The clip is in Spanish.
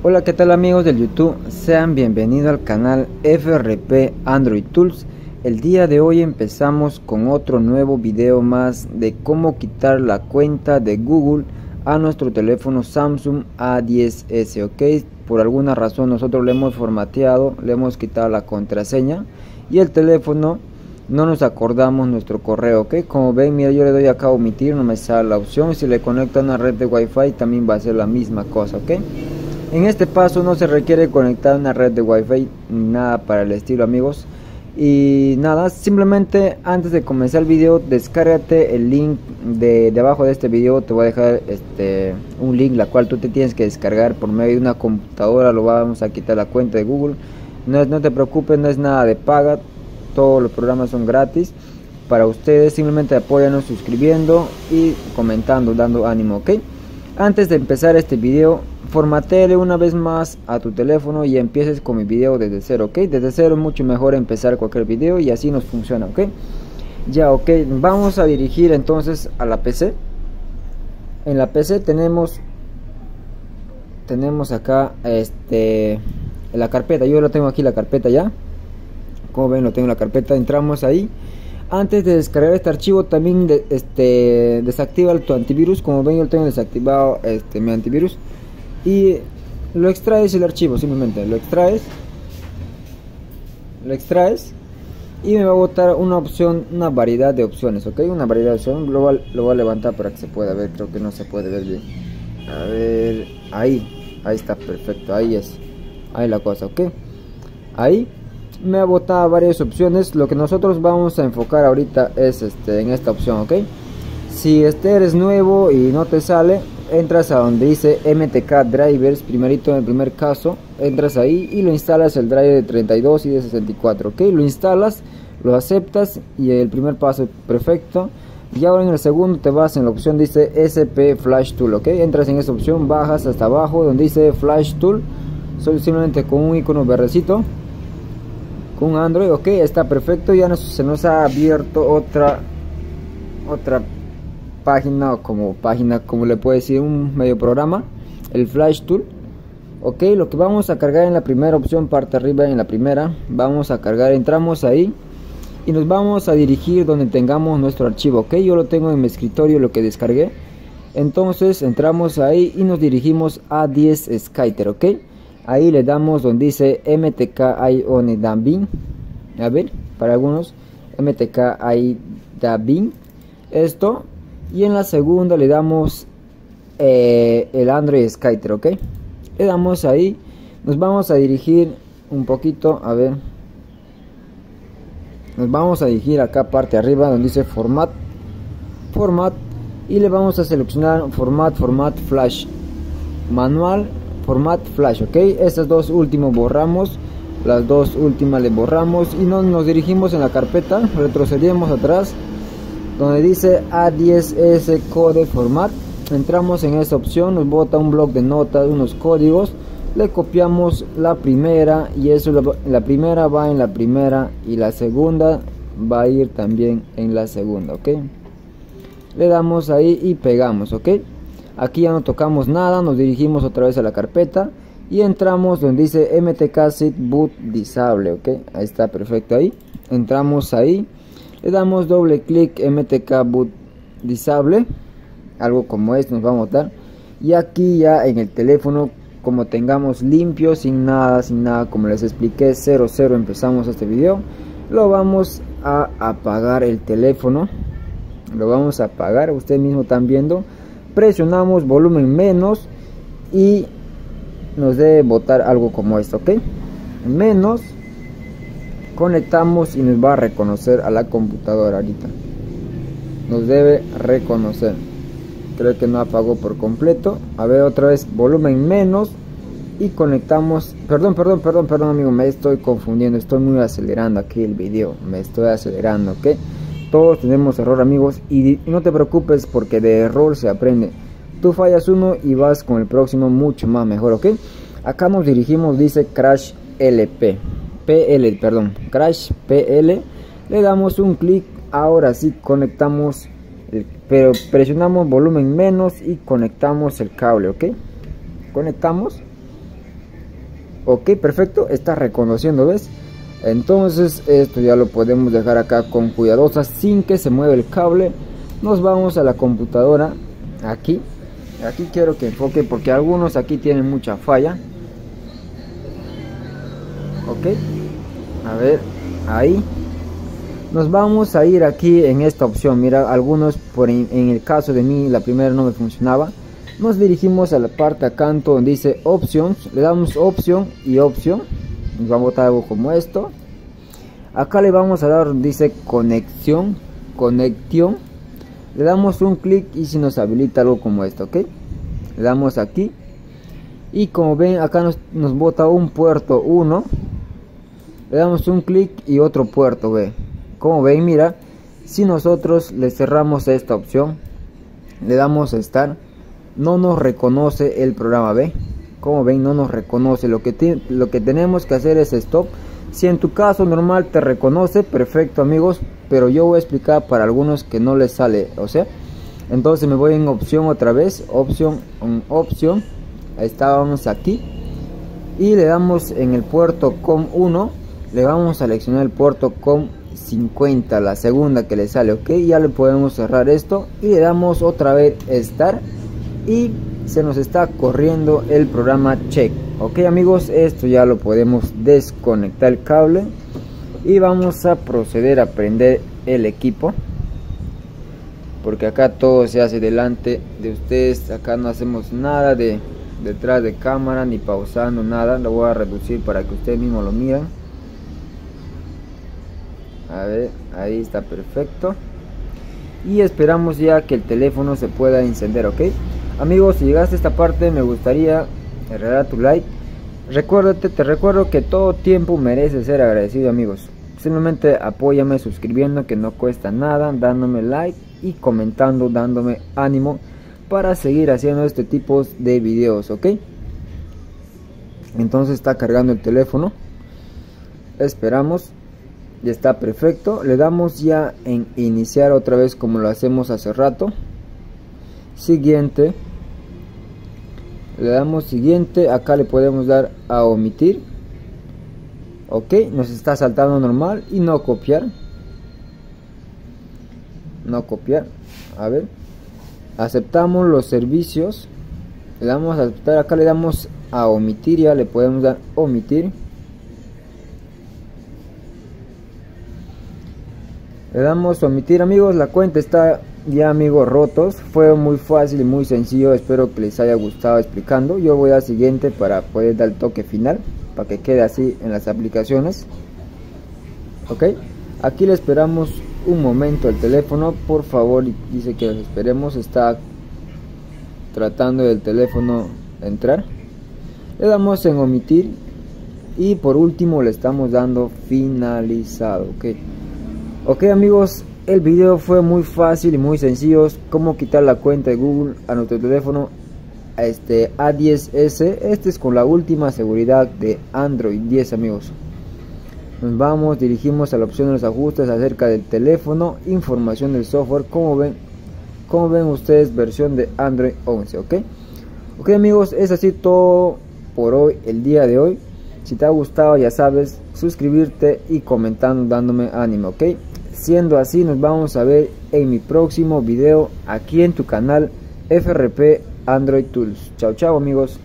Hola, ¿qué tal amigos del YouTube? Sean bienvenidos al canal FRP Android Tools. El día de hoy empezamos con otro nuevo video más de cómo quitar la cuenta de Google a nuestro teléfono Samsung A10s, ok. Por alguna razón nosotros le hemos formateado, le hemos quitado la contraseña y el teléfono no nos acordamos nuestro correo, ok. Como ven, mira, yo le doy acá a omitir, no me sale la opción. Si le conecto a una red de Wi-Fi también va a ser la misma cosa, ok. En este paso no se requiere conectar una red de Wi-Fi ni nada para el estilo, amigos. Y nada, simplemente antes de comenzar el video, descárgate el link de abajo de este video. Te voy a dejar un link la cual tú te tienes que descargar por medio de una computadora. Lo vamos a quitar la cuenta de Google. No te preocupes, no es nada de paga. Todos los programas son gratis para ustedes. Simplemente apóyanos suscribiendo y comentando, dando ánimo, ok. Antes de empezar este video, formatéale una vez más a tu teléfono y empieces con mi video desde cero, ok. Desde cero es mucho mejor empezar cualquier video y así nos funciona, ok. Ya, ok, vamos a dirigir entonces a la PC. En la PC tenemos acá la carpeta. Yo lo tengo aquí, la carpeta ya. Como ven, lo tengo en la carpeta. Entramos ahí. Antes de descargar este archivo también desactiva tu antivirus. Como ven, yo tengo desactivado mi antivirus. Y lo extraes el archivo, simplemente lo extraes y me va a botar una opción, una variedad de opciones, ok. Una variedad de opciones. Lo voy a levantar para que se pueda ver. Creo que no se puede ver bien. A ver, ahí está, perfecto. Ahí la cosa, ok. Ahí me ha botado varias opciones. Lo que nosotros vamos a enfocar ahorita es en esta opción, ok. Si eres nuevo y no te sale, entras a donde dice MTK Drivers, primerito en el primer caso, entras ahí y lo instalas el driver de 32 y de 64, ok. Lo instalas, lo aceptas y el primer paso perfecto. Y ahora en el segundo te vas en la opción dice SP Flash Tool, ok. Entras en esa opción, bajas hasta abajo donde dice Flash Tool, simplemente con un icono verdecito, con Android, ok, está perfecto. Ya se nos ha abierto otra página, como le puedo decir, un medio programa, el Flash Tool, ok. Lo que vamos a cargar en la primera opción, parte arriba, en la primera vamos a cargar, entramos ahí y nos vamos a dirigir donde tengamos nuestro archivo, ok. Yo lo tengo en mi escritorio, lo que descargué. Entonces entramos ahí y nos dirigimos a A10s, ok. Ahí le damos donde dice MTK Ion Dabin, a ver, para algunos MTK Ion Dabin, esto. Y en la segunda le damos el Android Skyter, ok. Le damos ahí, nos vamos a dirigir un poquito, a ver, nos vamos a dirigir acá parte arriba donde dice format, y le vamos a seleccionar format flash, manual, format flash, ok. Estas dos últimas borramos, las dos últimas le borramos y nos dirigimos en la carpeta, retrocedemos atrás donde dice A10s Code Format. Entramos en esta opción, nos bota un bloc de notas, unos códigos, le copiamos la primera y eso, la primera va en la primera y la segunda va a ir también en la segunda, ok. Le damos ahí y pegamos, ok. Aquí ya no tocamos nada, nos dirigimos otra vez a la carpeta y entramos donde dice MTK Seed Boot Disable, ok. Ahí está, perfecto. Ahí entramos ahí, le damos doble clic, MTK Boot Disable, algo como esto nos va a botar. Y aquí ya en el teléfono, como tengamos limpio, sin nada, como les expliqué, 00, empezamos este video. Lo vamos a apagar el teléfono, lo vamos a apagar, ustedes mismos están viendo. Presionamos volumen menos y nos debe botar algo como esto, ok. Menos, conectamos y nos va a reconocer a la computadora. Ahorita nos debe reconocer. Creo que no apagó por completo. A ver, otra vez volumen menos y conectamos. Perdón amigo, me estoy confundiendo, estoy muy acelerando aquí el video, me estoy acelerando, ok. Todos tenemos error, amigos, y no te preocupes porque de error se aprende. Tú fallas uno y vas con el próximo mucho más mejor, ok. Acá nos dirigimos, dice Crash Crash PL, le damos un clic. Ahora sí conectamos pero presionamos volumen menos y conectamos el cable, ok. Conectamos Ok, perfecto, está reconociendo, ¿ves? Entonces esto ya lo podemos dejar acá con cuidadosa sin que se mueva el cable. Nos vamos a la computadora. Aquí quiero que enfoque porque algunos aquí tienen mucha falla. Ok, a ver, ahí nos vamos a ir aquí en esta opción. Mira, algunos en el caso de mí la primera no me funcionaba. Nos dirigimos a la parte acá donde dice options, le damos opción y opción. Nos va a botar algo como esto. Acá le vamos a dar donde dice conexión. Le damos un clic y se nos habilita algo como esto, ok. Le damos aquí y como ven acá nos bota un puerto 1. Le damos un clic y otro puerto, ve. Como ven, mira, si nosotros le cerramos esta opción, le damos a estar, no nos reconoce el programa, ve. Como ven, no nos reconoce. Lo que tenemos que hacer es stop. Si en tu caso normal te reconoce, perfecto amigos, pero yo voy a explicar para algunos que no les sale, o sea, entonces me voy en opción otra vez, opción, ahí estábamos aquí, y le damos en el puerto COM 1, le vamos a seleccionar el puerto COM 50, la segunda que le sale, ok, ya le podemos cerrar esto, y le damos otra vez Start, y se nos está corriendo el programa check. Ok amigos, esto ya lo podemos desconectar el cable y vamos a proceder a prender el equipo, porque acá todo se hace delante de ustedes. Acá no hacemos nada de detrás de cámara ni pausando nada. Lo voy a reducir para que ustedes mismos lo miren. A ver, ahí está perfecto, y esperamos ya que el teléfono se pueda encender. Ok amigos, si llegaste a esta parte me gustaría regalar tu like. Te recuerdo que todo tiempo merece ser agradecido amigos. Simplemente apóyame suscribiendo, que no cuesta nada, dándome like y comentando, dándome ánimo para seguir haciendo este tipo de videos, ok. Entonces está cargando el teléfono, esperamos, ya está perfecto. Le damos ya en iniciar otra vez como lo hacemos hace rato. Siguiente, le damos siguiente, acá le podemos dar a omitir, ok, nos está saltando normal, y no copiar, a ver, aceptamos los servicios, le damos a aceptar, acá le damos a omitir, ya le podemos dar omitir, le damos omitir amigos. La cuenta está ya amigos rotos, fue muy fácil y muy sencillo, espero que les haya gustado explicando. Yo voy al siguiente para poder dar el toque final, para que quede así en las aplicaciones, ok. Aquí le esperamos un momento al teléfono, por favor, dice que esperemos, está tratando del teléfono entrar. Le damos en omitir y por último le estamos dando finalizado, ok amigos. El video fue muy fácil y muy sencillo, cómo quitar la cuenta de Google a nuestro teléfono A10s. Este es con la última seguridad de Android 10 amigos. Nos dirigimos a la opción de los ajustes acerca del teléfono, información del software, como ven ustedes, versión de Android 11, ok amigos, es así todo por hoy, el día de hoy. Si te ha gustado, ya sabes, suscribirte y comentando, dándome ánimo, ok. Siendo así, nos vamos a ver en mi próximo video aquí en tu canal FRP Android Tools. Chao amigos.